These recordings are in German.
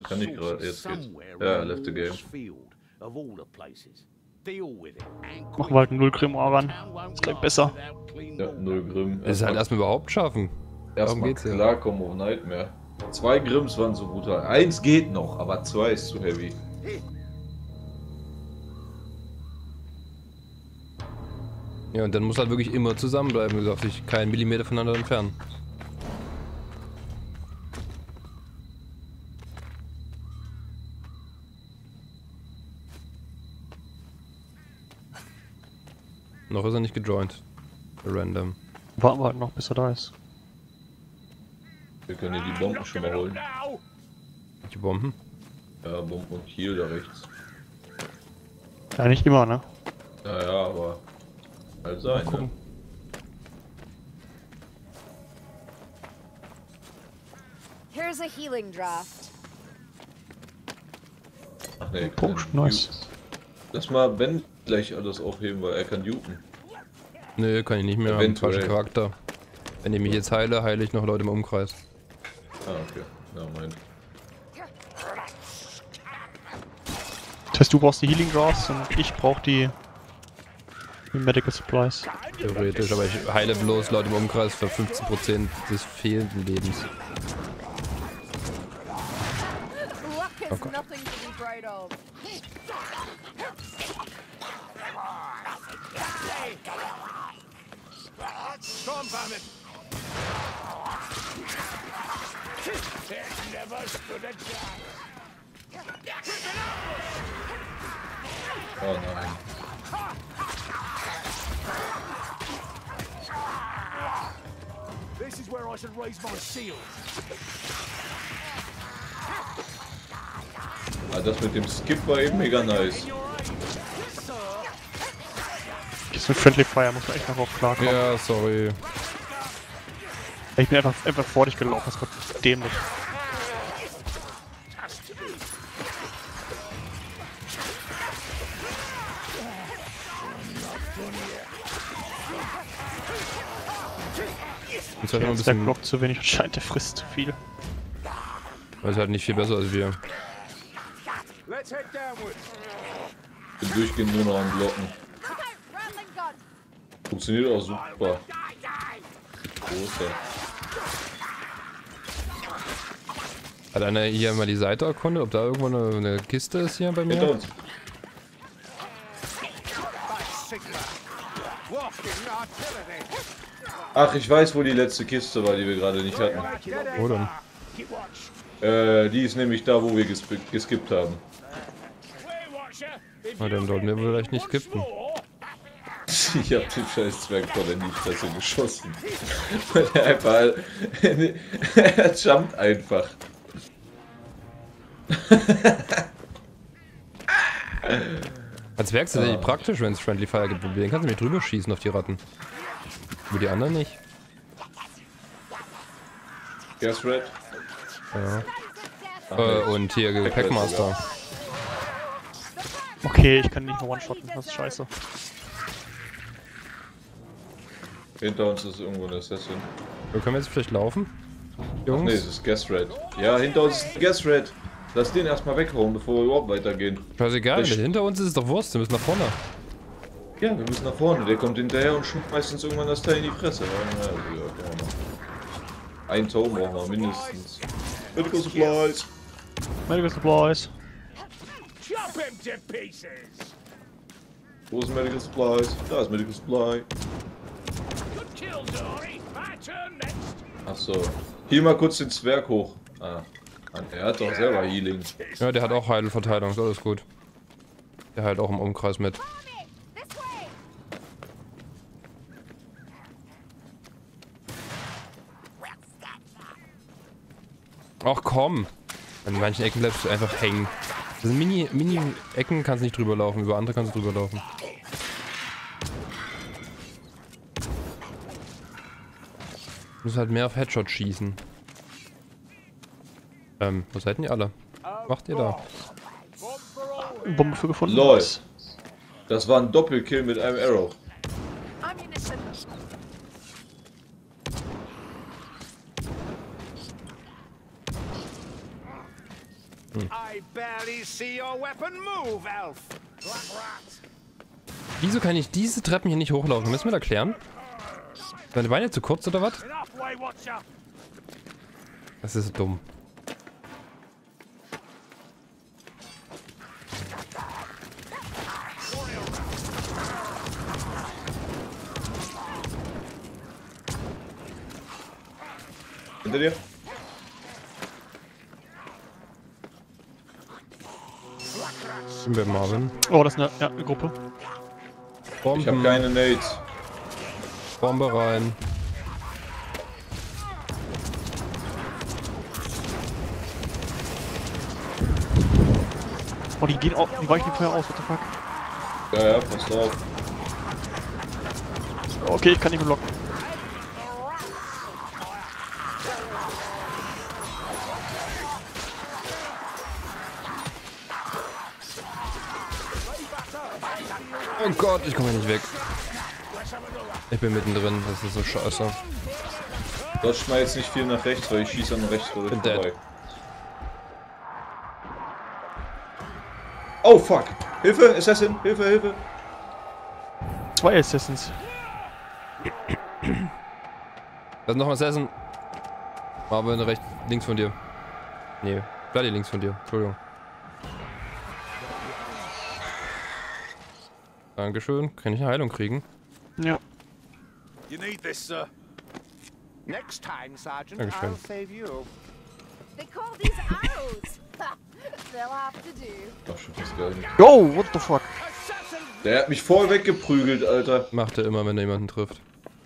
Kann ich gerade, jetzt geht's. Ja, left the game. Machen wir halt 0 Grimoire ran. Das klingt besser. Ja, 0 Grimm. Das ist halt erstmal überhaupt schaffen. Erstmal klarkommen auf Nightmare. 2 Grimms waren so brutal. 1 geht noch, aber 2 ist zu heavy. Ja, und dann muss halt wirklich immer zusammenbleiben, wie gesagt, sich keinen Millimeter voneinander entfernen. Noch ist er nicht gejoint. Random. Warten wir halt noch, bis er da ist. Wir können hier die Bomben schon mal holen. Die Bomben? Ja, Bomben und Heal da rechts. Ja, nicht immer, ne? Ja, ja, aber halt sein, ne? Here's a healing draft. Ach nee, Nice. Lass mal Ben gleich alles aufheben, weil er kann dupen. Nö, kann ich nicht mehr. Einen falschen Charakter. Wenn ich mich jetzt heile, heile ich noch Leute im Umkreis. Ah, okay. Ja, mein. Das heißt, du brauchst die Healing Drafts und ich brauch die Medical Supplies. Theoretisch, aber ich heile bloß Leute im Umkreis für 15% des fehlenden Lebens. Luck is nothing to be proud of. Oh nein. This is where I should raise my shield. Ah, das mit dem Skip war eben mega nice. Das mit Friendly Fire muss man echt noch drauf klarkommen. Ja, sorry. Ich bin einfach vor dich gelaufen, das war dämlich. Ist halt immer ein Der bisschen, blockt zu wenig, scheint der frisst zu viel. weil ist halt nicht viel besser als wir. Let's head downwards. Bin durchgehend nur noch am Blocken. Rattling gun. Funktioniert auch super. Großer. Hat einer hier mal die Seite erkundet, ob da irgendwo eine Kiste ist hier bei Hinter mir? uns. Ach, ich weiß, wo die letzte Kiste war, die wir gerade nicht hatten. Wo denn? Die ist nämlich da, wo wir geskippt haben. Na, dann sollten wir vielleicht nicht skippen. Ich hab den scheiß Zwerg voll in die Fresse geschossen. Weil er einfach... er jumpt einfach. Als Werk ist es tatsächlich praktisch, wenn es Friendly Fire gibt. Dann kannst du mich drüber schießen auf die Ratten. Über die anderen nicht. Gas Red. Ja. Und hier Packmaster. Okay, ich kann nicht mehr one-shotten, das ist scheiße. Hinter uns ist irgendwo ein Assassin. Können wir jetzt vielleicht laufen? Ach Jungs? nee, es ist Gas Red. Ja, hinter uns ist Gas Red. Lass den erstmal weghauen, bevor wir überhaupt weitergehen. Scheißegal, hinter uns ist es doch Wurst, wir müssen nach vorne. Ja, wir müssen nach vorne. Der kommt hinterher und schmeißt uns irgendwann das Teil in die Fresse. Ja, ja, ein Ton brauchen wir mindestens. Medical Supplies. Medical Supplies. Chop him to pieces. Wo ist Medical Supplies? Da ist Medical Supply. Good kill, Dory. My turn next. Achso. Hier mal kurz den Zwerg hoch. Ah. Er hat doch selber Healing. Ja, der hat auch Heilverteilung, ist alles gut. Der heilt auch im Umkreis mit. This way. Ach komm! An manchen Ecken bleibst du einfach hängen. Das sind Mini-Ecken, kannst nicht drüber laufen, über andere kannst du drüber laufen. Du musst halt mehr auf Headshot schießen. Wo seid denn ihr alle? Was macht ihr da? Bombe für gefunden. LOL. Das war ein Doppelkill mit einem Arrow. Ammunition. I barely see your weapon move, Elf. Black Rat. Wieso kann ich diese Treppen hier nicht hochlaufen? Müssen wir das erklären? Sind meine Beine zu kurz oder was? Enough, Way Watcher. Das ist dumm. Hinter dir? Sind wir Marvin? Oh, das ist eine Gruppe. Bomben, Ich habe keine Nades. Bombe rein. Oh, die gehen auch, die weichen vorher aus, what the fuck. Ja, ja, pass auf. Okay, ich kann nicht mehr blocken. Oh Gott, ich komme hier nicht weg. Ich bin mittendrin, das ist so scheiße. Das schmeißt nicht viel nach rechts, weil ich schieße an rechts oder Bin vorbei. dead. Oh fuck! Hilfe, Assassin! Hilfe, Hilfe! 2 Assassins. Da ist noch ein Assassin. Marvin rechts, links von dir. Nee, Bloody links von dir. Entschuldigung. Dankeschön. Kann ich eine Heilung kriegen? Ja. You need this, sir. Next time, Sergeant, Dankeschön. I'll save you. They call these arrows. They'll have to do. Ach, schon fast geil. Yo, what the fuck? Der hat mich voll weggeprügelt, Alter. Macht er immer, wenn er jemanden trifft.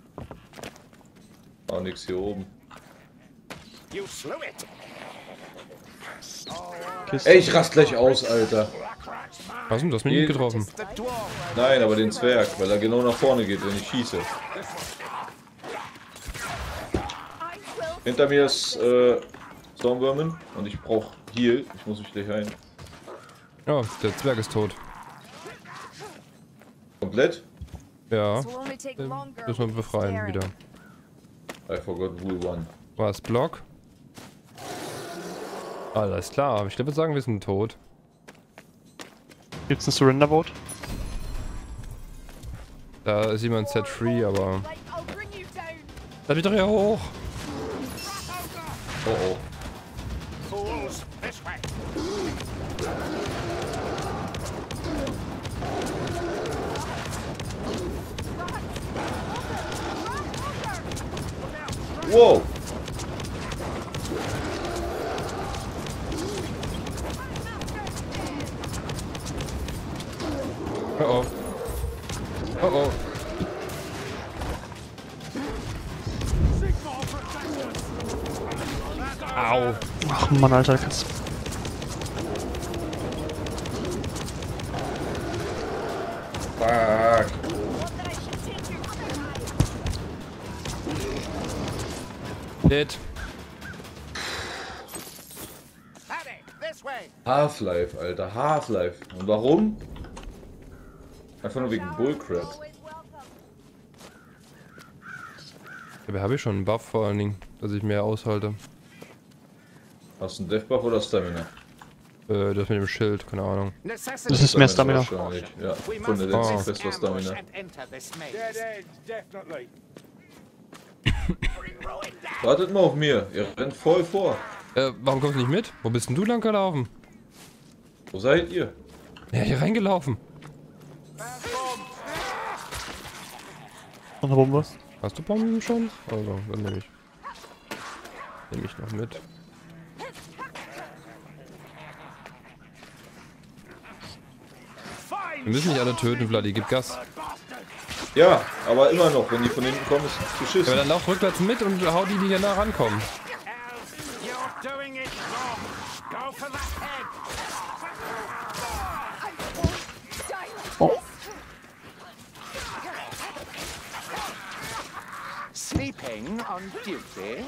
Ah, nix hier oben. You slew it. Kiste. Ey, ich rast gleich aus, Alter. Was denn? Du hast mich nicht getroffen. The dwarf. Nein, aber den Zwerg, weil er genau nach vorne geht, wenn ich schieße. I will Hinter mir ist Stormvermin und ich brauch Heal. Ich muss mich gleich heilen. Ja, der Zwerg ist tot. Komplett? Ja. will only take longer. Müssen wir befreien wieder. I forgot who won. War es Block? Alles klar, ich würde sagen, wir sind tot. Gibt's ein Surrender Vote? Da ist jemand set free, aber... Like, I'll bring you down. Lass mich doch hier hoch! Oh oh. Fools, this way. Wow! Oh oh. Oh oh. Au. Ach Mann, Alter, kannst. Fuck! What that I should take your other eye. Dead. Harry, this way. Half-Life, Alter, Half-Life. Und warum? Einfach nur wegen Bullcrap. Always welcome. Dabei habe ich schon einen Buff vor allen Dingen, dass ich mehr aushalte. Hast du einen Death-Buff oder Stamina? Das mit dem Schild, keine Ahnung. Das ist mehr Stamina. Wahrscheinlich, ja. We Von der must letzten resist Quest war ambush Stamina. and enter this maze. Dead ends, definitely. Wartet mal auf mir, ihr rennt voll vor. Warum kommst du nicht mit? Wo bist denn du lang gelaufen? Wo seid ihr? Ja, hier reingelaufen. Noch eine Bombe. Hast du Bomben schon? Also, dann nehme ich. Nehme ich noch mit. Wir müssen nicht alle töten, Vladi, gib Gas. Ja, aber immer noch, wenn die von hinten kommen, ist es Aber beschissen. dann lauf rückwärts mit und hau die hier nah rankommen. Elf, you're doing it wrong. Go for that head. I won't die like Oh. Sleeping on duty.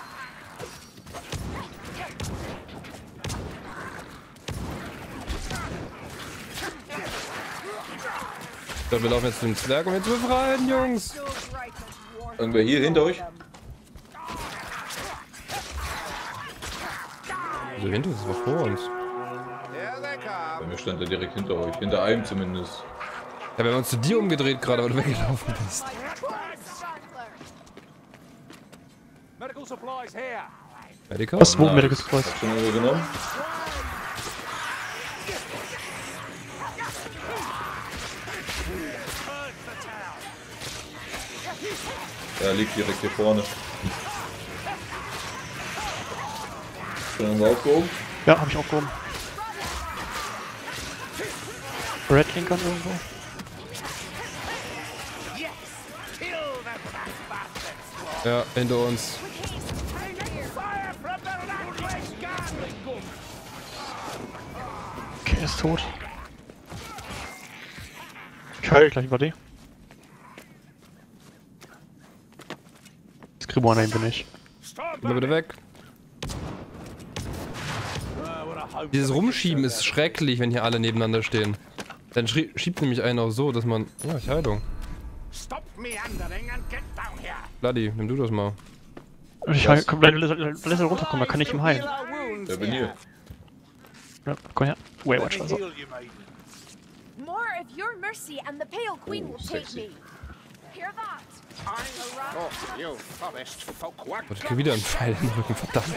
Ich glaube, wir laufen jetzt zu dem Zwerg, um ihn zu befreien, Jungs. so right as war. Irgendwer hier hinter euch? Also hinter uns, das war vor uns. they Bei come. mir stand er direkt hinter euch. Hinter einem zumindest. Ja, wir haben uns zu dir umgedreht gerade, weil du weggelaufen bist. Medical supplies here. Medical? Was? Wo Medical Supplies? Hast du schon übergenommen? Ja, liegt direkt hier vorne. Schon wir aufgehoben? Ja, hab ich aufgehoben. Redling kann irgendwo. Ja, hinter uns. Fire from the Radcliffe Gatling gun. Okay, er ist tot. Ich heile gleich über die. Skribo an bin ich. Stand Geh mal bitte weg. what a home. Dieses Rumschieben ist schrecklich, wenn hier alle nebeneinander stehen. Dann schiebt nämlich einen auch so, dass man... Ja, ich Heilung. Stop meandering and get down here. Bloody, nimm du das mal. Ich heile, komm, lass er runterkommen, da kann ich ihm heilen. Heal our wounds Ja, bin hier. Ja, komm her. Wait, Let watch me also. heal you, maiden. More of your mercy and the Pale Queen Oh, will take sexy. me. Hear that? Oh, you forest folk what? Und ich krieg wieder einen Pfeil in den Rücken, verdammt.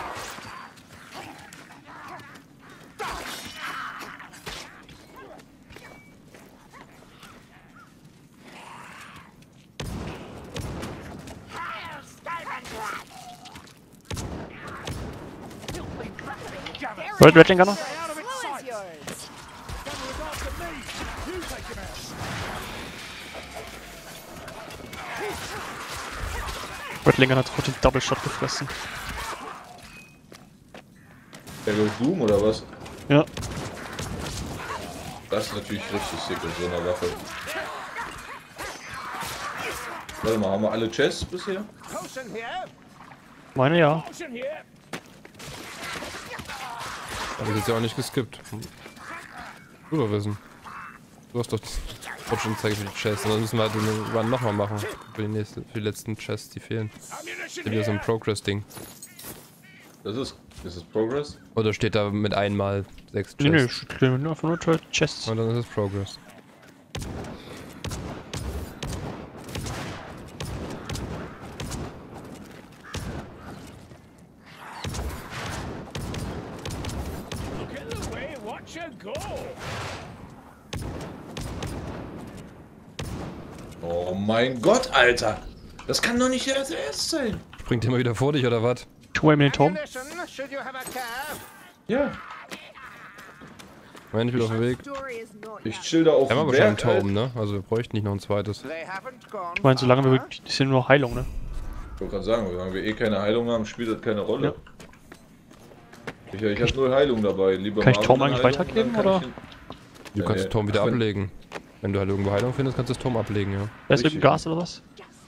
Redling Gunner? Out of its Flow sight. is yours. Come with after me. You take him out. Redling Gunner hat sofort den Double Shot gefressen. Der durch Doom oder was? Ja. Das ist natürlich richtig sick mit so einer Waffe. Warte mal, haben wir alle Chests bisher? Potion here. Meine ja. Potion here. Hab ich jetzt ja auch nicht geskippt. Du doch wissen. Du hast doch schon gezeigt für die Chests. Und dann müssen wir halt irgendwann nochmal machen. Für die letzten Chests, die fehlen. Ammunition Das ist wieder so ein here. Progress-Ding. Das ist Progress? Oder steht da mit einmal 6 Nee, nee, Chests? ich nur einfach nur Chests. Und dann ist es Progress. Get away, watch her go. Oh mein Gott, Alter! Das kann doch nicht der erste sein! Springt immer wieder vor dich oder was? Tu ihm den Turm. Ammunition, should you have a care. Ja, Nein, ich bin auf dem Weg. Story is not ich yet. chill da auf Wir haben dem aber schon einen Berg. Taum, ne? Also wir bräuchten nicht noch ein zweites. They haven't gone. Ich meine, solange wir far. wirklich. Das sind nur Heilung, ne? Ich wollte gerade sagen, solange wir eh keine Heilung haben, spielt das keine Rolle. Ja. Ich habe 0 Heilung dabei. Lieber Kann ich Marvin Taum eine eigentlich Heilung, weitergeben, dann kann oder? ich ihn- Du Ja, kannst nee. den Turm wieder Ach, wenn- ablegen. Wenn du halt irgendwo Heilung findest, kannst du das Turm ablegen, ja. Da ist Richtig. irgendein Gas oder was?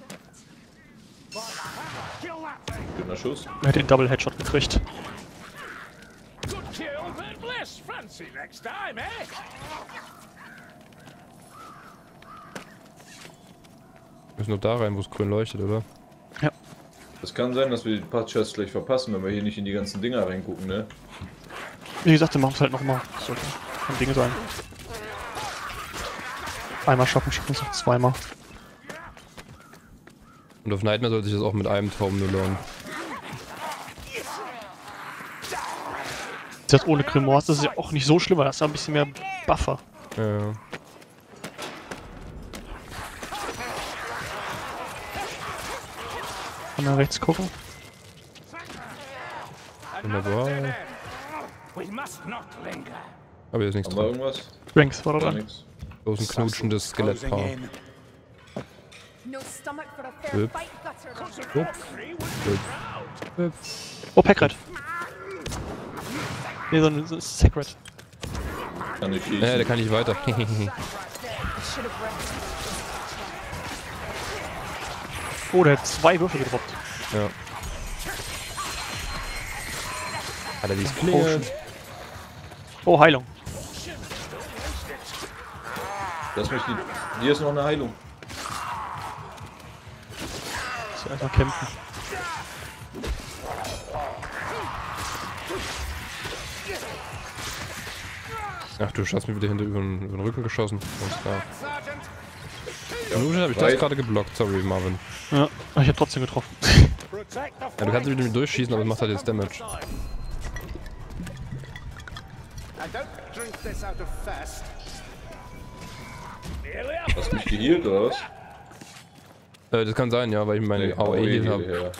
Kill that thing. Schöner Schuss. Er hat den Double Headshot gekriegt. Good kill, but bliss. Fancy next time, eh? Wir müssen noch da rein, wo es grün leuchtet, oder? Es kann sein, dass wir die paar Chests gleich verpassen, wenn wir hier nicht in die ganzen Dinger reingucken, ne? Wie gesagt, wir machen es halt nochmal. Sollte ein Ding sein. Einmal schaffen wir es auch zweimal. Und auf Nightmare sollte sich das auch mit einem Turm nur lohnen. Das ohne Grimoires, das ist ja auch nicht so schlimm, weil das ist ja ein bisschen mehr Buffer. Ja. Kann man rechts gucken. Wunderbar. We must not linger. Aber hier ist nichts Haben wir drin. irgendwas? Ranks war da Gar dran. nichts. Bloß ein knutschendes Skelettpaar. No stomach for a fair Yep. fight, gutter. Ups. Oh, Packrat. Nee, so ein Sacred. Kann ich Ja, der schießen. kann nicht weiter. I should have rested. Oh, der hat 2 Würfel gedroppt. Ja. Alter, die ist klingelt. Oh, Heilung. Lass mich die. Hier ist noch eine Heilung. So, erstmal kämpfen. Ach, du hast mir wieder hinter über den Rücken geschossen. Ganz klar. Sergeant! Nun habe ich das gerade geblockt. Sorry, Marvin. Ja, ich hab trotzdem getroffen. Protect the Ja, du kannst wieder mit mir durchschießen, aber es macht halt jetzt Damage. And don't drink this out of thirst. Hast du mich geheilt oder was? Das kann sein, ja, weil ich meine AOE AOE habe. ja.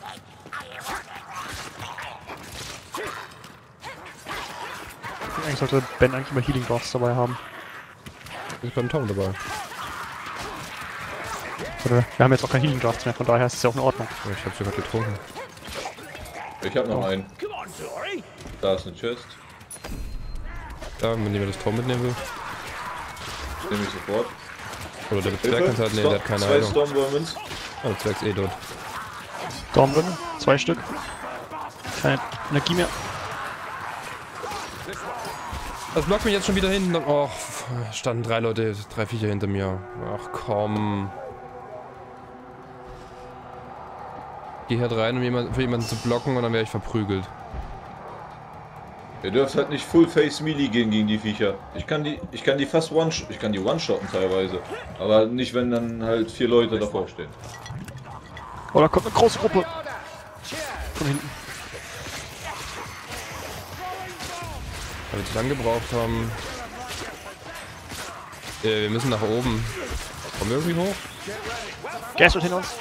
Eigentlich sollte Ben eigentlich immer Healing Drafts dabei haben. Ich bin beim Tom dabei. Oder, wir haben jetzt auch keine Healing Drafts mehr, von daher ist es ja auch in Ordnung. Ja, ich habe sogar getrunken. Ich hab noch einen. Da ist eine Chest. Ja, wenn jemand das Tom mitnehmen will. Das nehme ich sofort. Oder der Zwerg kann halt, nee, der hat keine Zwei Heilung. Stormvermins. Oh, der Zwerg ist eh tot. Daumen drin, 2 Stück. Keine Energie mehr. Das blockt mich jetzt schon wieder hin. Oh, standen 3 Leute, 3 Viecher hinter mir. Ach komm. Geh hier rein, um für jemanden zu blocken, und dann werde ich verprügelt. Ihr dürft halt nicht Full Face Melee gehen gegen die Viecher. Ich kann die fast one-shotten teilweise. Aber nicht, wenn dann halt 4 Leute davor stehen. Oh, da kommt eine große Gruppe. Von hinten. Weil wir zu lange gebraucht haben. Wir müssen nach oben. Kommen wir irgendwie hoch? Gas wird hinter uns.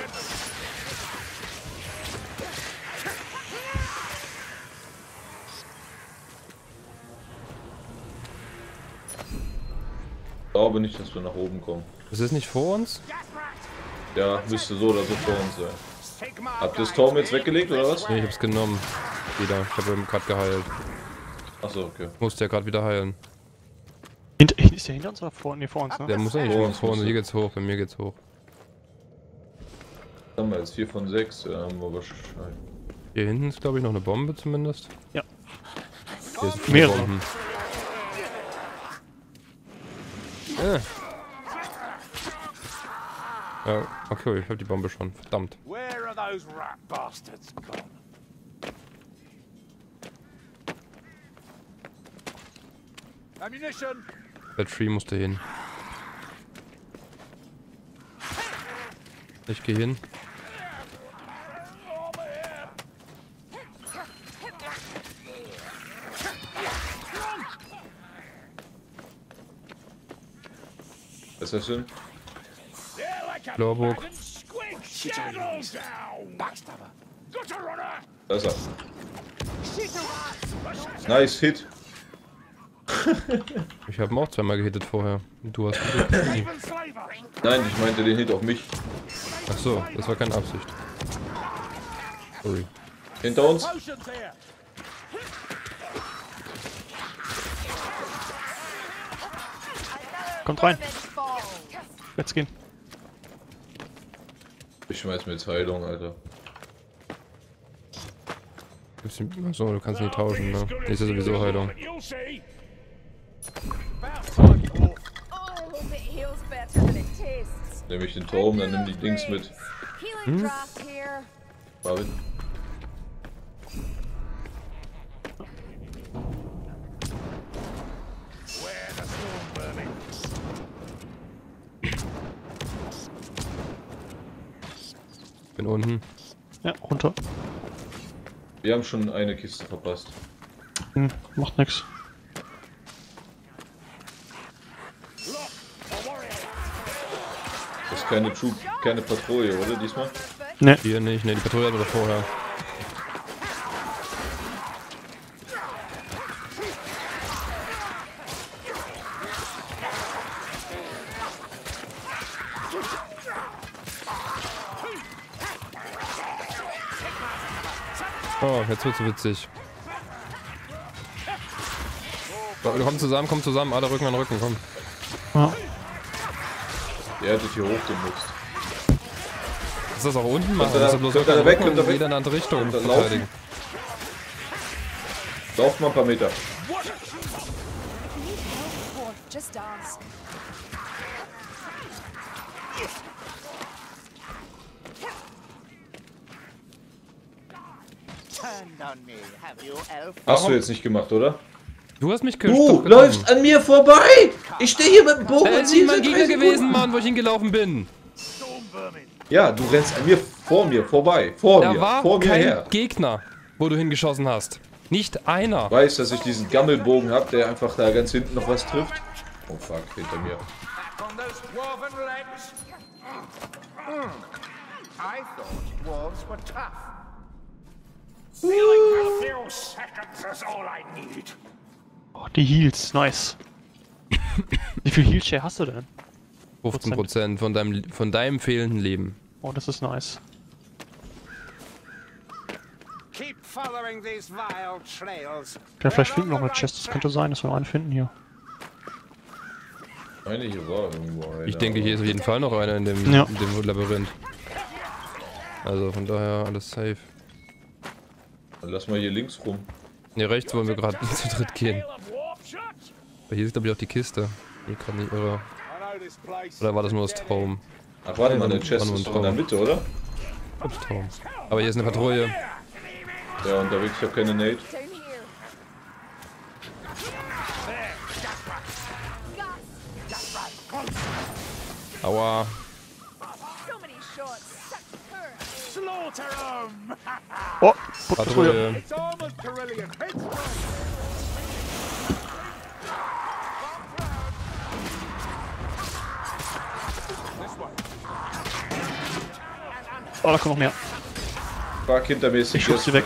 Ich glaube nicht, dass wir nach oben kommen. Ist es nicht vor uns? Ja, müsste so oder so vor uns sein. Habt ihr das Turm jetzt weggelegt oder was? Nee, ich hab's genommen. Wieder. Ich habe gerade geheilt. Achso, okay. Musste ja gerade wieder heilen. Ist der hinter uns oder vor? Nee, vor uns, ne? Der muss ja nicht Vor uns vor uns. musste. Hier geht's hoch, bei mir geht's hoch. Haben wir jetzt 4 von 6. Ja, haben wir wahrscheinlich. Hier hinten ist, glaube ich, noch eine Bombe zumindest. Ja. Hier sind 4 Mehrere. Bomben. Ja, okay, ich hab die Bombe schon. Verdammt. Where are those rat bastards gone? Ammunition! Der Tree musste hin. Ich gehe hin. Was ist das denn? Blauburg. Backstabber! Da ist er. Nice Hit. Ich habe ihn auch zweimal gehittet vorher. Und du hast Glück. Nein, ich meinte den Hit auf mich. Ach so, das war keine Absicht. Sorry. Hinter uns. Potions here! Kommt rein. Jetzt gehen. Ich schmeiß mir jetzt Heilung, Alter. Achso, du kannst nicht tauschen, ne? Die ist ja sowieso Heilung. Oh, it heals better than it tastes. Nehme ich den Turm, dann nimm die Dings mit. Healing draft here. Marvin. Bin unten. Ja, runter. Wir haben schon eine Kiste verpasst. Macht nix. Das ist keine Patrouille, oder diesmal? Ne, Hier nicht, ne, die Patrouille hatten wir doch vorher. Oh, jetzt wird's witzig. So, komm zusammen, alle Rücken an Rücken, komm. ja. Der hat dich hier hochgemutzt. Ist das auch unten machen? Könnt ihr Das da- ist bloß könnt ihr da Rücken weg, und könnt ihr weg? jeder in eine andere Richtung Könnt ihr verteidigen. Lauft mal ein paar Meter. Just ask. Turned on me, have you, elf? Hast du jetzt nicht gemacht, oder? Du hast mich Du läufst an mir vorbei! Ich stehe hier mit dem Bogen Er und ist ziehe nicht mein Gegner gewesen, Mann, wo ich hingelaufen bin. Ja, du rennst an mir, vor mir, vorbei. Vor Da mir, war vor mir kein her. Gegner, wo du hingeschossen hast. Nicht einer. Ich weiß, dass ich diesen Gammelbogen habe, der einfach da ganz hinten noch was trifft. Oh fuck, hinter mir. Back on those dwarven legs. I thought dwarves were tough. Feeling for a few seconds is all I need. Oh, die Heals, nice. Wie viel Heal-Share hast du denn? 15% von deinem fehlenden Leben. Oh, das ist nice. Keep following these vile trails. Ja, vielleicht finden wir noch eine Chest. Das könnte sein, dass wir einen finden hier. Eine hier war irgendwo eine. Ich denke, hier ist auf jeden Fall noch einer in dem Labyrinth. Also von daher alles safe. Dann lass mal hier links rum. Ne, rechts wollen wir gerade zu dritt gehen. Aber hier ist glaube ich auch die Kiste. Ich kann nicht irre. Oder war das nur das Traum? Ach, warte mal, Ja, der Chest war nur ist ein doch in der Traum. Mitte, oder? Das Traum. Aber hier ist eine Patrouille. Ja, unterwegs, ich hab keine Nate. Down here. Aua. So many shots. Such poor. Slaughter 'em! Oh, Patrouille. Patrouille. It's almost Carillion. This way. Oh, da kommt noch mehr. Fuck, hinter mir ist die Ich schub's sie weg.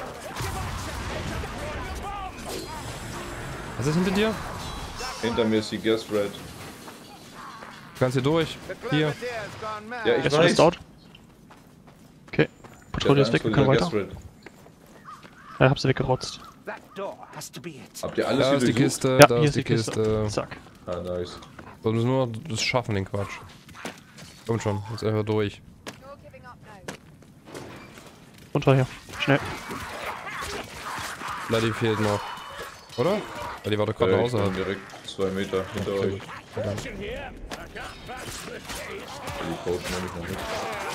Was ist hinter dir? Hinter mir ist die Gas Red. Du kannst hier durch. The Hier. Grenadier's gone mad. Ja, ich Jetzt weiß. ist out. Okay. Patrouille ist weg, wir können weiter. Ja, hab sie weggerotzt. That door has to be it. Habt ihr alles Da hier ist die durchsucht? Kiste, Ja, da hier ist die Kiste. Zack. Ah, nice. Wir müssen nur das schaffen, den Quatsch. Kommt schon, jetzt einfach durch. No giving up now. Runter hier. Schnell. Bloody fehlt noch. Oder? Ja, die war doch gerade noch Ich bin außerhalb. direkt 2 Meter hinter Okay, euch. gut. Die coachen wir nicht noch mit.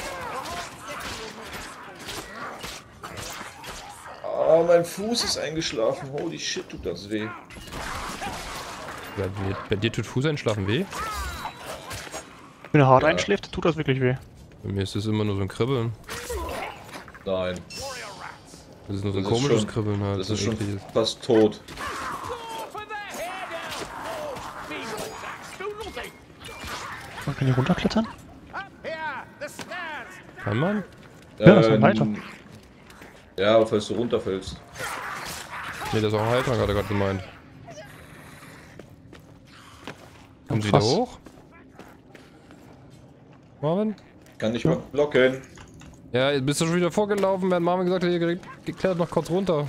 Oh, mein Fuß ist eingeschlafen. Holy shit, tut das weh. Bei dir tut Fuß einschlafen weh? Wenn er hart Ja. einschläft, tut das wirklich weh. Bei mir ist es immer nur so ein Kribbeln. Nein, Das ist nur so ein Das ist komisches schon- Kribbeln halt. das so ist ein schon ekliges. fast tot. Man kann hier runterklettern? Up here! The stairs! Kann man? Ja, das war weiter. Ja, falls du runterfällst. Ne, das ist auch Heiltrank, hat er gerade gemeint. Kommen sie wieder Fass. hoch? Marvin? Kann nicht mal blocken. Ja, jetzt bist du schon wieder vorgelaufen, während Marvin gesagt hat, ihr geklettert noch kurz runter.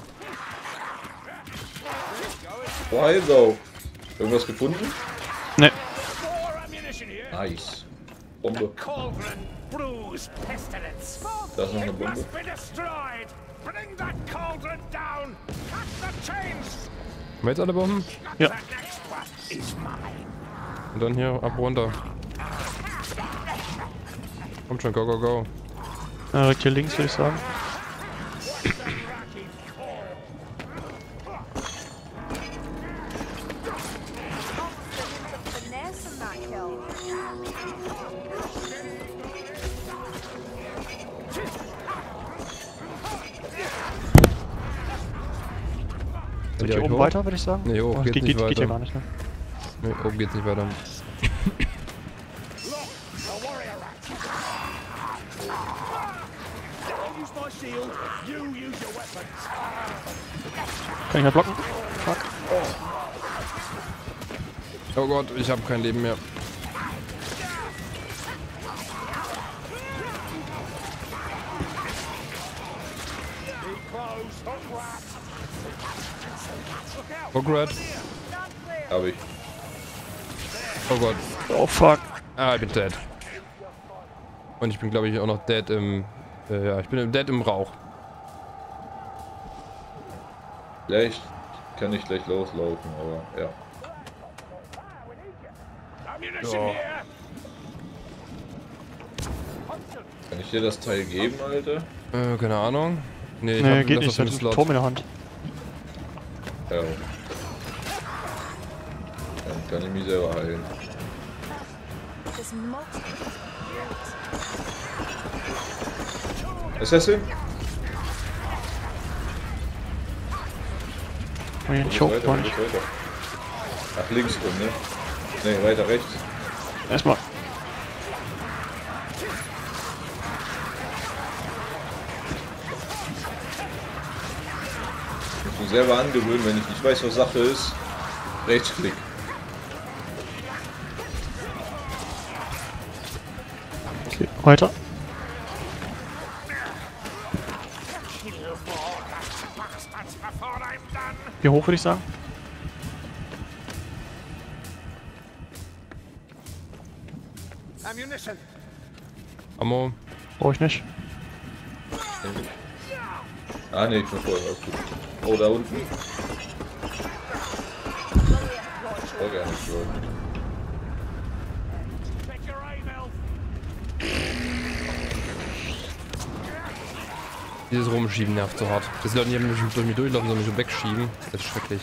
Why though? Irgendwas gefunden? Ne. More ammunition here! Nice. Bombe. Cauldron brews pestilence. Da ist noch eine It Bombe. must be destroyed! Bring that cauldron down! Cut the chains! Haben wir jetzt alle Bomben? Ja. The next one is mine! Und dann hier ab runter. Kommt schon, go, go, go. Direkt hier links, würde ich sagen. Finesse in that kill. Seid Hier ihr oben hoch? weiter, würde ich sagen. Nee, hoch Oh, geht's nicht geht ja weiter. gar nicht, ne? Ne, oben geht's nicht weiter. I'll use my shield, you use your weapons. Kann ich mal blocken? Fuck. Oh Gott, ich habe kein Leben mehr. Close, hook rat! Hograt. Hab ich. Oh Gott. Oh fuck. Ah, ich bin dead. Und ich bin glaube ich auch noch dead im... ja, ich bin dead im Rauch. Vielleicht kann ich gleich loslaufen, aber ja. Ammunition Ja. here! Kann ich dir das Teil geben, Alter? Keine Ahnung. Nee, ich Nee, hab geht das nicht. auf dem Ich hab Slot. einen Turm in der Hand. Ja. Kann ich mich selber heilen. This multi. Assassin? Oh, den Wo Choke geht's war weiter? nicht. Wo geht's weiter? Ach, links rum, ne? Ne, weiter rechts. Erstmal. Ich muss mich selber angewöhnen, wenn ich nicht weiß, was Sache ist. Rechtsklick. Okay, weiter. Hier hoch würde ich sagen. Ammunition. Ammo. Brauche ich nicht. Ah ne, ich bin voll. Alles gut. Oh, da unten. Oh, gar nicht so. Take your aim, Elf. Dieses Rumschieben nervt so hart. Das Leute nicht durch mich durchlaufen, sondern mich so wegschieben. Das ist schrecklich.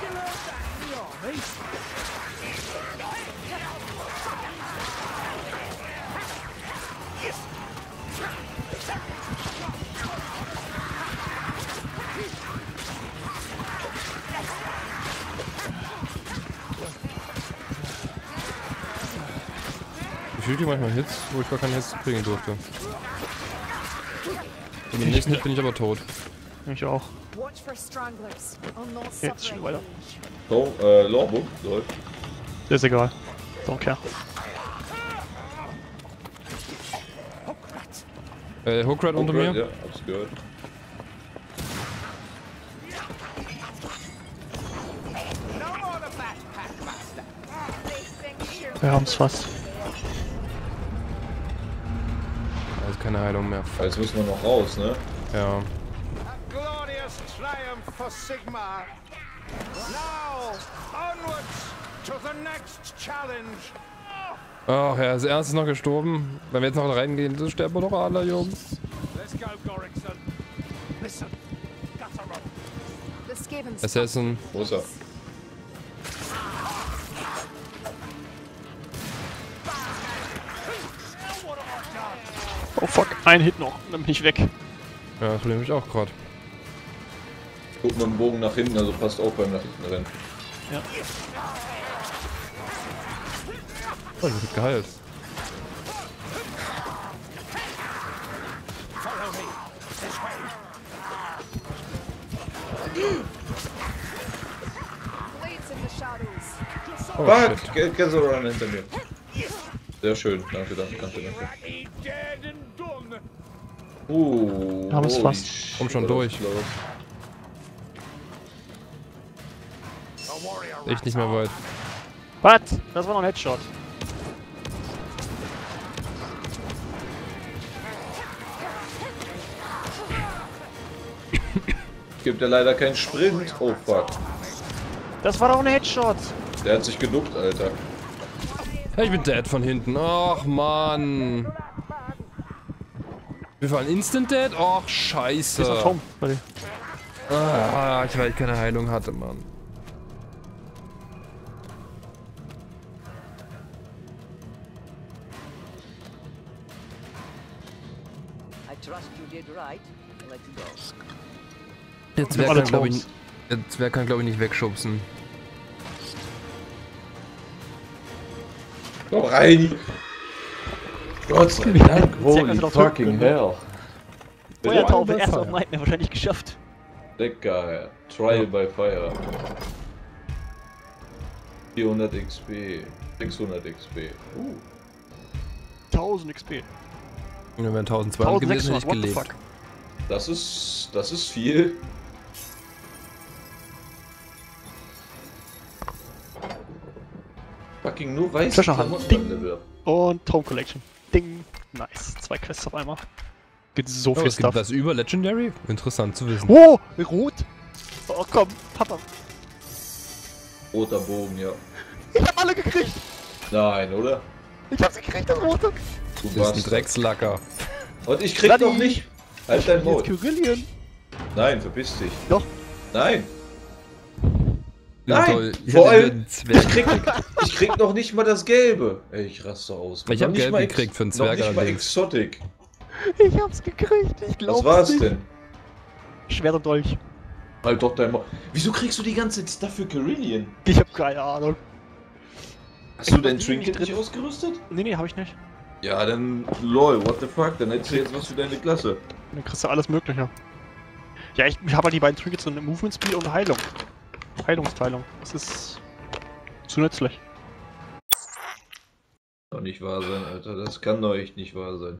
Ich fühle manchmal Hits, wo ich gar keine Hits kriegen durfte. Und im nächsten Hit bin ich aber tot. Ich auch. Watch for stranglers. I'll not Jetzt suffer schon weiter. So, Lawbook, läuft. Ist egal. Don't care. Hookrat unter mir. Ja, hab's gehört. No more of that, Packmaster. Wir haben es fast. Da ist keine Heilung mehr. Jetzt müssen wir noch raus, ne? Ja. A glorious triumph for Sigmar. Now, onwards to the next challenge. Ach ja, ist Ernst ist noch gestorben. Wenn wir jetzt noch reingehen, so sterben wir doch alle, Jungs. Let's go, Gorrickson. Listen, gutter run. The Skavens. Assassin. Wo ist er? Oh fuck, ein Hit noch. Dann bin ich weg. Ja, das will ich auch gerade. Guck mit dem Bogen nach hinten, also passt auf beim nach hinten rennen. Ja. Oh, das wird geheilt. Follow me. This way. Blades in the shadows. Oh, Fuck! shit. Cancel Run hinter mir. Sehr schön, danke, danke, danke, danke. Ratty dead and done. Haben es holy fast. shit, Komm schon das durch. ist close. A warrior. Echt nicht mehr weit. Was? Das war noch ein Headshot. Gibt ja leider keinen Sprint. Oh fuck. Das war doch ein Headshot. Der hat sich geduckt, Alter. Hey, ich bin dead von hinten. Ach, Mann. Wir waren instant dead? Ach, scheiße. Hier ist noch Tom. Bei dir. Ah, weil ich keine Heilung hatte, Mann. I trust you did right. Let go. Jetzt Nimm wer alle kann, glaube ich, Toms. jetzt wer kann, glaube ich, nicht wegschubsen. Komm rein! Gott sei Dank, holy doch fucking hell. Feuertaufe, by erster Fire. Nightmare wahrscheinlich geschafft. Lecker, Trial by Fire. 400 XP, 600 XP. 1000 XP. Wir wären 1200 gewesen, 1600, nicht what the gelebt. fuck? Das ist viel. Fucking nur weiß Flascherhand. Ding. Level. Und Tom Collection. Ding. Nice. 2 Quests auf einmal. Gibt so Oh, viel es gibt Stuff. was über Legendary? Interessant zu wissen. Oh, rot. Oh komm, Papa. Roter Bogen, ja. Ich hab alle gekriegt. Nein, oder? Ich hab sie gekriegt, das rote. Du Das ist ein warst. Dreckslacker. Und ich krieg Bloody. doch nicht. Halt dein Jetzt Maul. Kyrillian. Nein, verpiss dich. Doch. Nein. Nein, Toll. Ich vor hätte allem, einen Zwerg. ich krieg noch nicht mal das Gelbe. Ey, ich raste aus. Ich Noch hab nicht Gelb mal gekriegt für einen Noch Zwerg nicht mal allerdings. Exotic. Ich hab's gekriegt, ich glaub's Was war's nicht. denn? Schwert und Dolch. Halt doch dein Maul. Wieso kriegst du die ganze Zeit Stuff für Carillion? Ich hab keine Ahnung. Hast du Ich dein hab die Trinket nicht nicht drin. ausgerüstet? Nee, hab ich nicht. Ja, dann lol, what the fuck, dann hättest du jetzt was für deine Klasse. Dann kriegst du alles mögliche. Ja, ich habe halt die beiden Trinkets und Movement Speed und Heilung. Heilungsteilung. Das ist zu nützlich. Doch nicht wahr sein, Alter, das kann doch echt nicht wahr sein.